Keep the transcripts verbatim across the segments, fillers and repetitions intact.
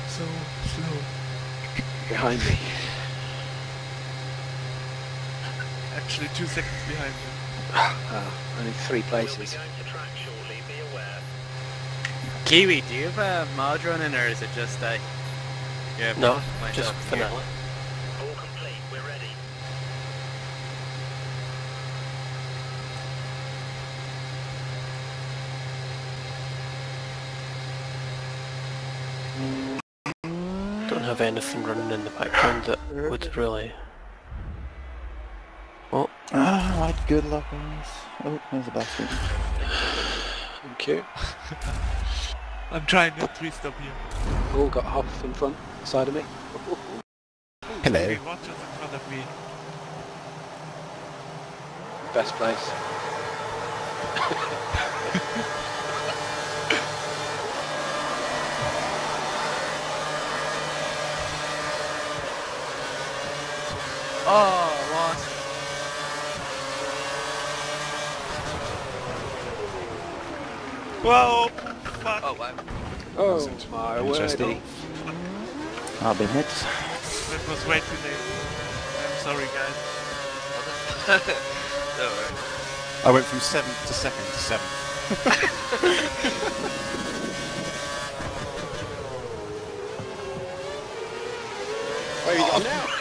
I'm so slow. Behind me. Actually, two seconds behind me. Oh, only three places. Kiwi, do you have a mod running or is it just uh, you have No, myself just and you? vanilla. All complete, we're ready. Don't have anything running in the background that would really... Oh, Ah, right, good luck guys. Oh, there's a bastard. Thank you. I'm trying to three stop you. All got Hoff in front, side of me. Hello. Okay, watch us in front of me. Best place. Oh, lost. Whoa! Fuck! Oh wow. Oh my Interesting. wordy. I've been hit. That was way too late. I'm sorry, guys. Don't worry. I went from seventh to second to seventh. Where are you going now?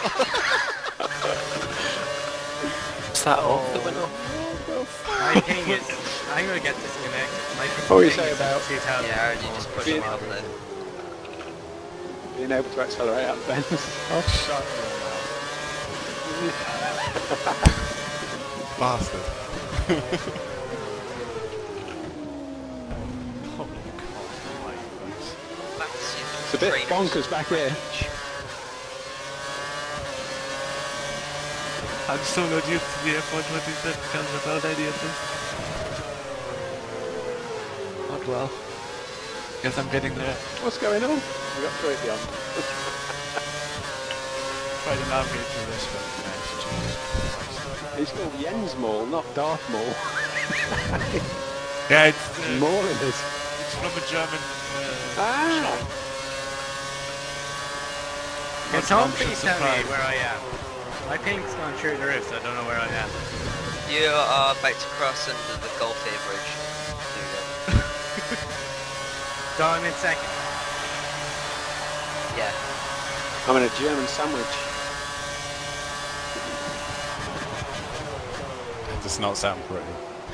is that off that went off? My thing is, I'm gonna get disconnected. My What were you thing saying is about- two thousand. Yeah, and you just push Being- them out there. Being able to accelerate out the bends. Oh, shut your mouth. Bastard. It's a bit bonkers back here. I'm so not used to the F one twenty-seven gun without any assist. Not well. Guess I'm getting there. What's going on? We got through it beyond. Quite an average to this, but nice. Jesus Christ. It's called Jens Maul, not Darth Maul. Yeah, it's, uh, Maul in this. it's from a German uh, Ah! show. Can Not someone much please of tell me surprise. where I am? My ping's gone through the roof, so I don't know where I am. You are about to cross under the Gulfier Bridge. There you go. So I'm in second. Yeah. I'm in a German sandwich. That does not sound pretty.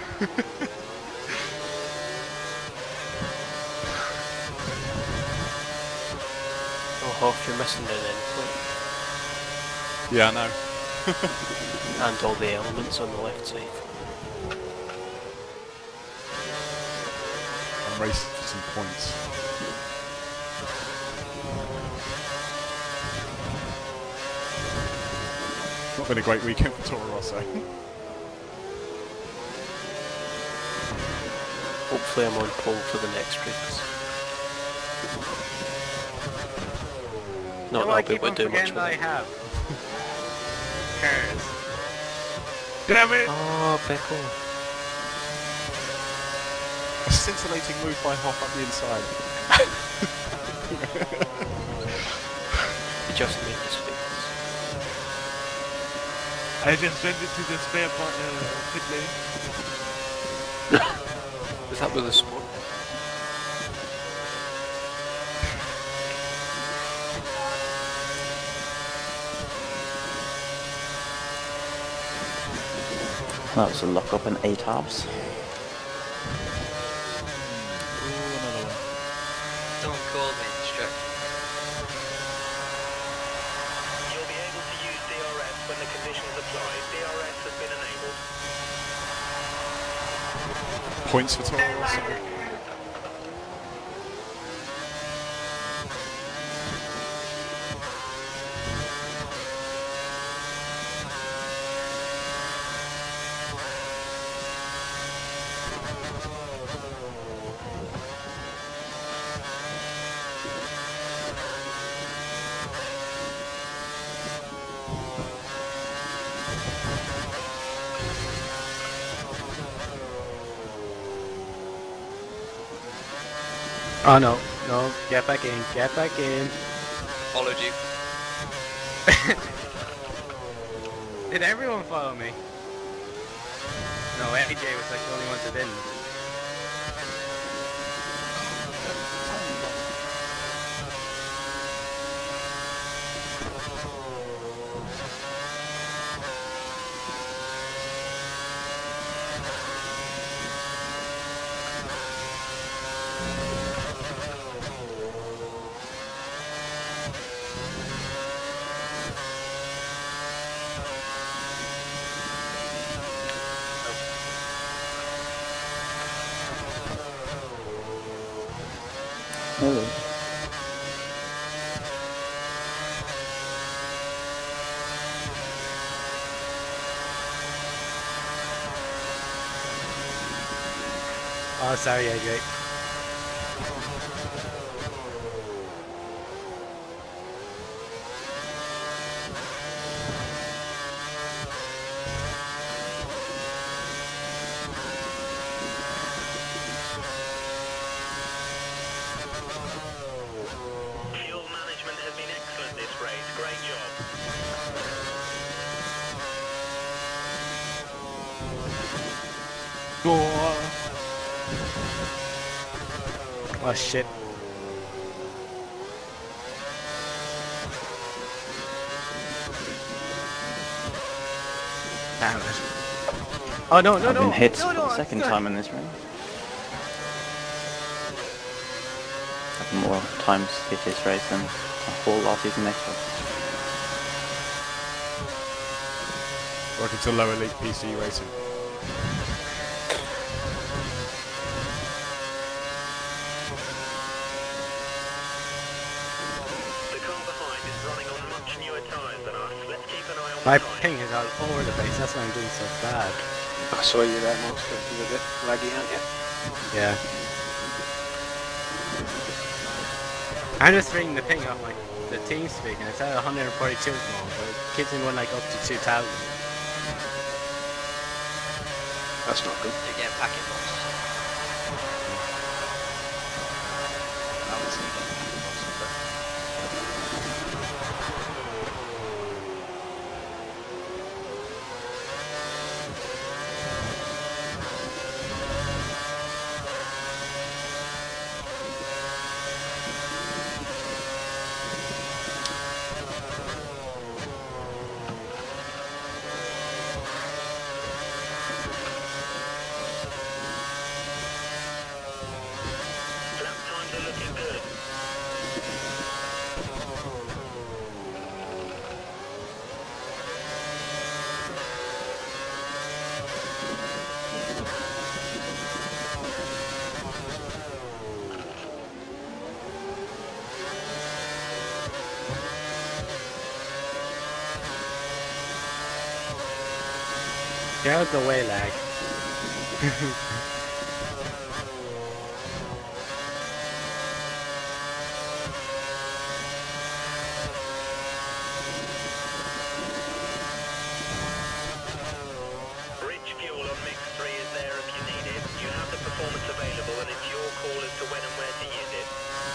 Oh, Hoff, you're missing an end Yeah, I know. plate. And all the elements on the left side. I'm racing for some points. Not been a great weekend for Toro Rosso. Hopefully I'm on pole for the next race. Not Do I that I'll be keep able on to do much forgetting with I it. have? Cars. Damn it! Oh, Pickle. A scintillating move by Hoff up the inside. He just made his face. I just went into the spare part, uh, pit lane. Is that with a sport? That was a lock up in eight halves. Someone called me distracted. You'll be able to use D R S when the conditions apply. D R S has been enabled. Points for Toro Rosso. Oh no, No, get back in, get back in. Followed you. Did everyone follow me? No, A J was like the only one that didn't. Oh, Oh, sorry, A J. Fuel management has been excellent this race. Great job. Oh shit. Damn it. Oh no, no, I've no! been hit no, for no, the I'm second stuck. time in this round. I've more times hit this race than a whole last season next one. Welcome to lower league P C racing. The car behind is running on much newer tyres than us. Let's keep an eye on My the tyres. ping is all over the place, that's why I'm doing so bad. I saw you there, Monster. You were a bit laggy, aren't you? Yeah. I'm just reading the ping off my the team speak and it's at one forty-two at the moment, but it gives me one like up to two thousand. That's not good. You're getting packet bombs. I would say getting packet bombs, but Lap times are looking good. Get out the way, lag. Rich fuel on mix three is there if you need it. You have the performance available and it's your call as to when and where to use it.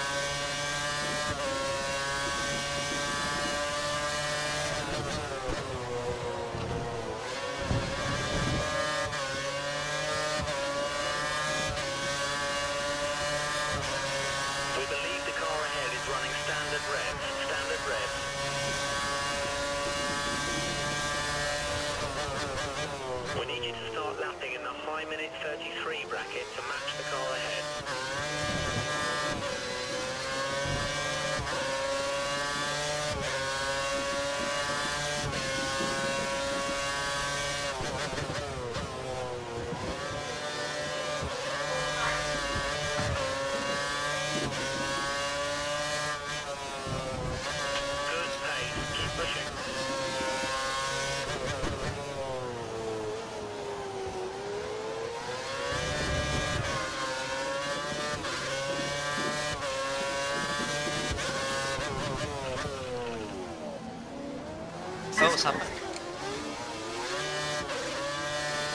We believe the car ahead is running standard revs. Standard revs. We need you to start lapping in the high minute thirty-three bracket to match the car ahead. Good pace. Keep pushing. oh, what's happening?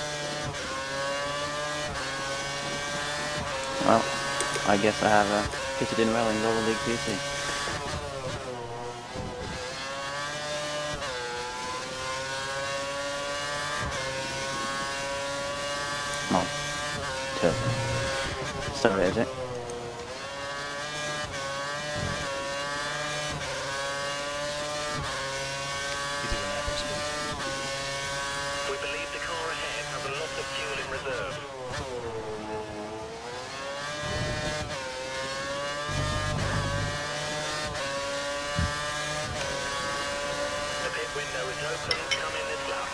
Well, I guess I have a Fitted in well in lower league beauty. Come on. Two. So is it? You did an epic spin. We believe the car ahead has a lot of fuel in reserve. The pit window is open. Come in this lap.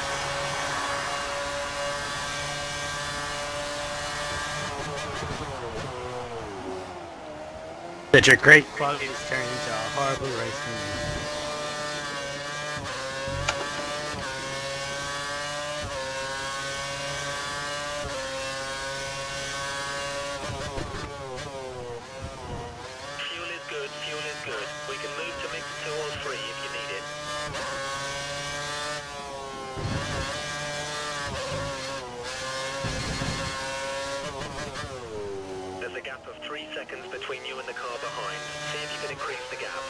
Such a great quality has turned into a horrible race for me. Fuel is good, fuel is good. We can move to mix two or three if you need it. There's a gap of three seconds between you and the car behind. See if you can increase the gap.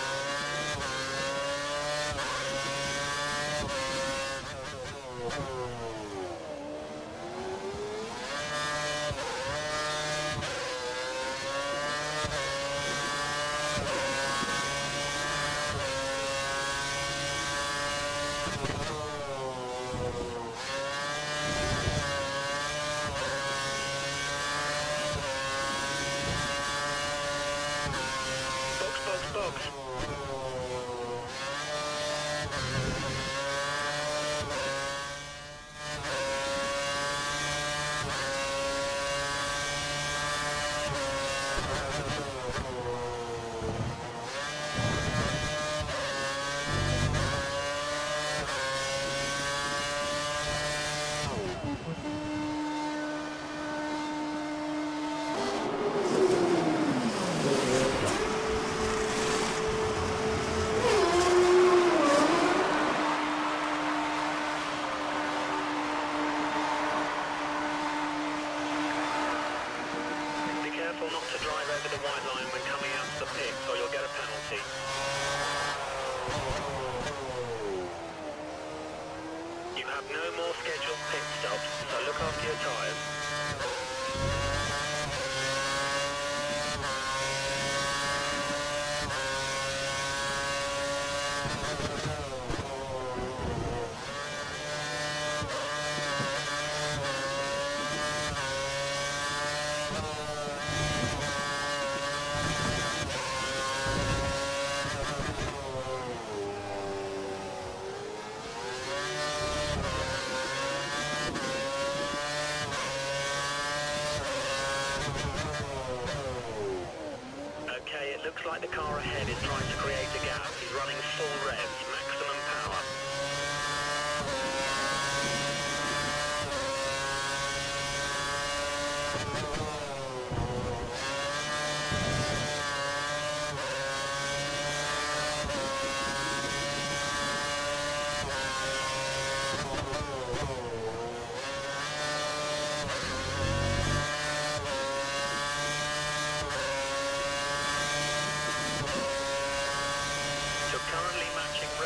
Box, box, box. Be careful not to drive over the white line when coming out to the pits or you'll get a penalty. You have no more scheduled pit stops, so look after your tyres. Okay, it looks like the car ahead is trying to create a gap. He's running full revs, maximum power. You're currently matching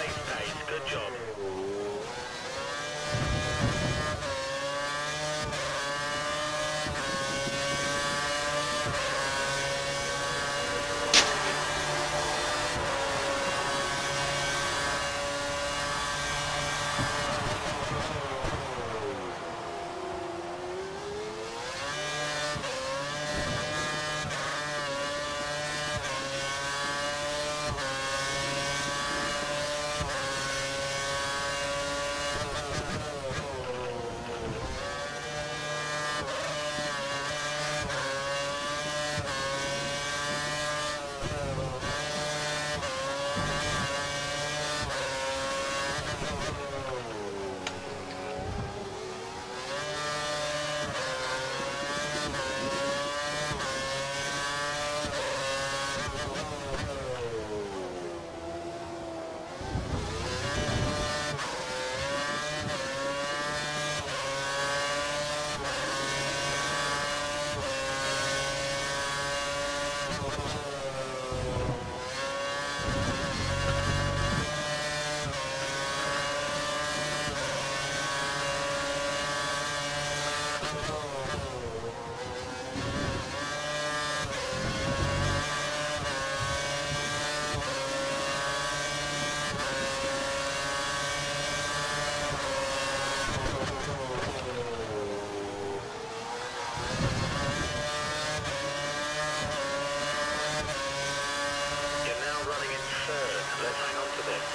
You're now running in third. Let's hang on to this.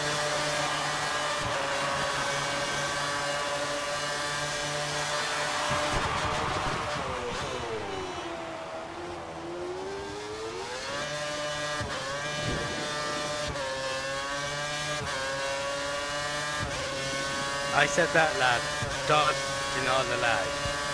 I said that, lad. Dodge in all the lag.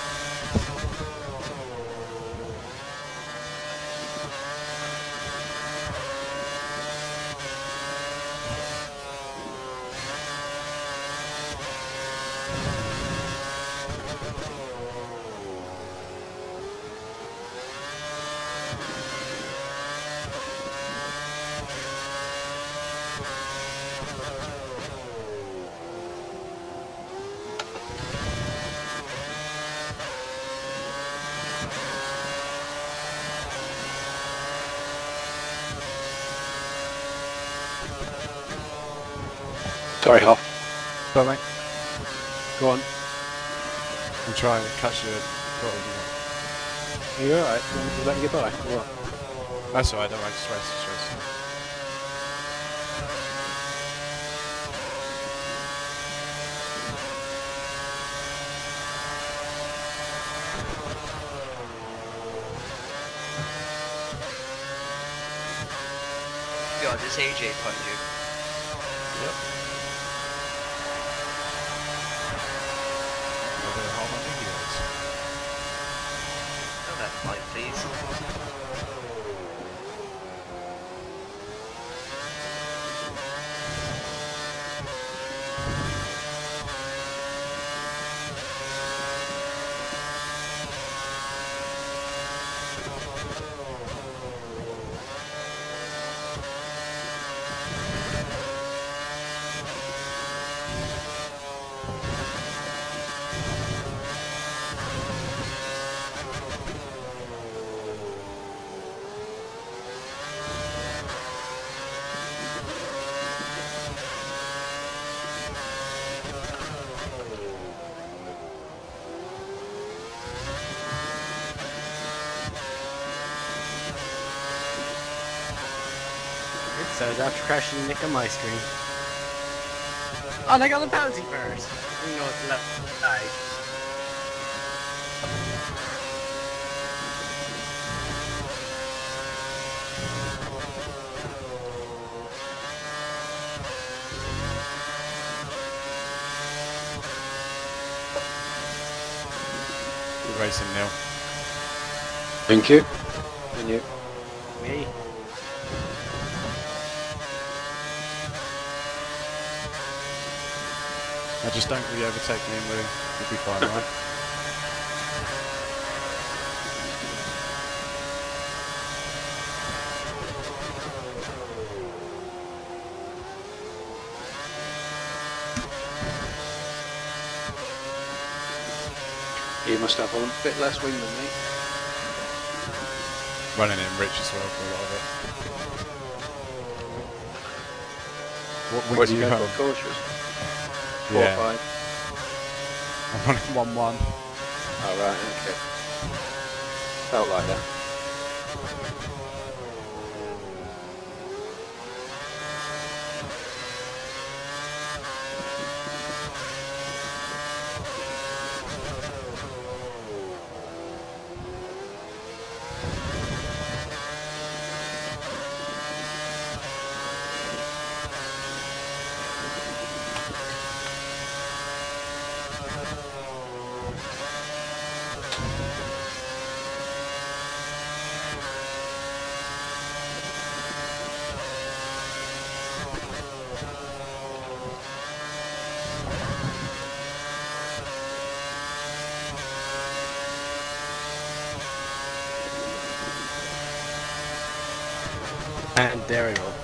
Sorry, Hop. Go on, mate. Go on. I'm trying to catch you. Are you alright? You let me get by? Or what? That's alright, don't worry, just race, just race. God, this A J behind you. Yep. I'll go hold my videos. Oh, that might please. It says after crashing Nick on my screen. Oh, and I got the penalty first. You know it's left side. Good racing, Neil. Thank you. And you. Me. I just don't really overtake me and we'll, we'll be fine, right? You must have a bit less wing than me. Running in rich as well for a lot of it. What wing Where do do you you go have? for? Cautious. Four Yeah. or five. I'm running one one. Oh, right, okay. Felt like that. And there we go.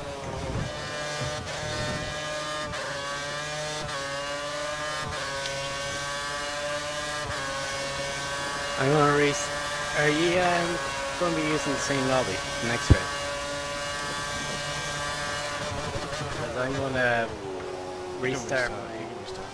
I'm gonna re- Are you um, gonna be using the same lobby next round? Because I'm gonna restart my... You can restart.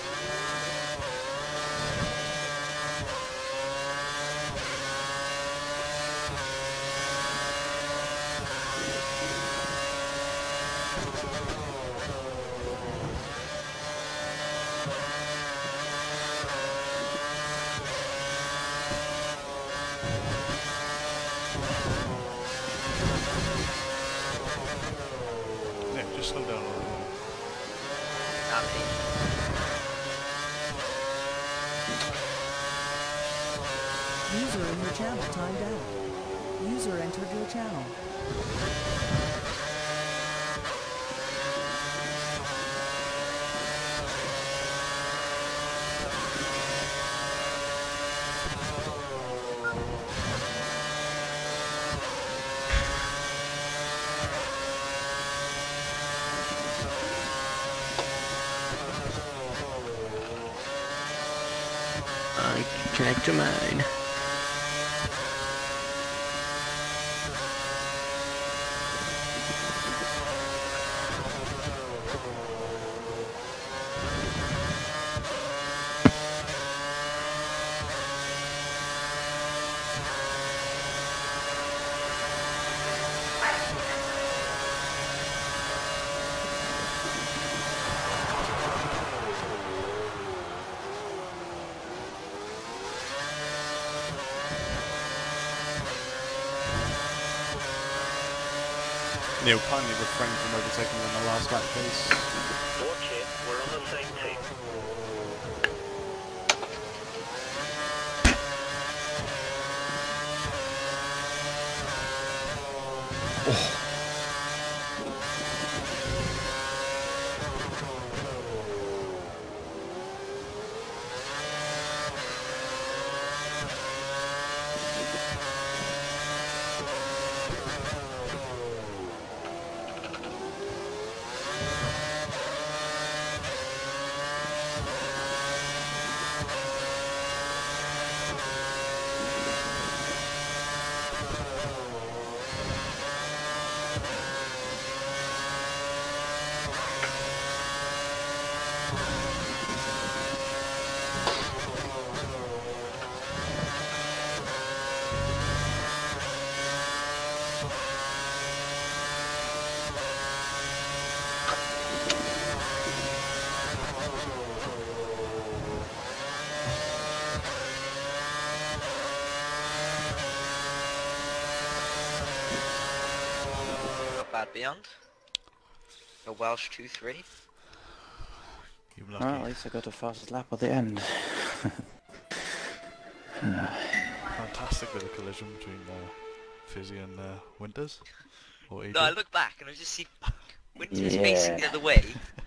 Yeah, just slow down a little bit. Not me. User in your channel timed out. User entered your channel. I connect to mine. Neil, kindly refrain from overtaking on the last lap, please. Watch it, we're on the same team. Not bad beyond. A Welsh two three. You're Well, lucky. at least I got the fastest lap at the end. Fantastic bit of collision between uh, Fizzy and uh, Winters. Or No, I Adrian. look back and I just see Winters Yeah. facing the other way,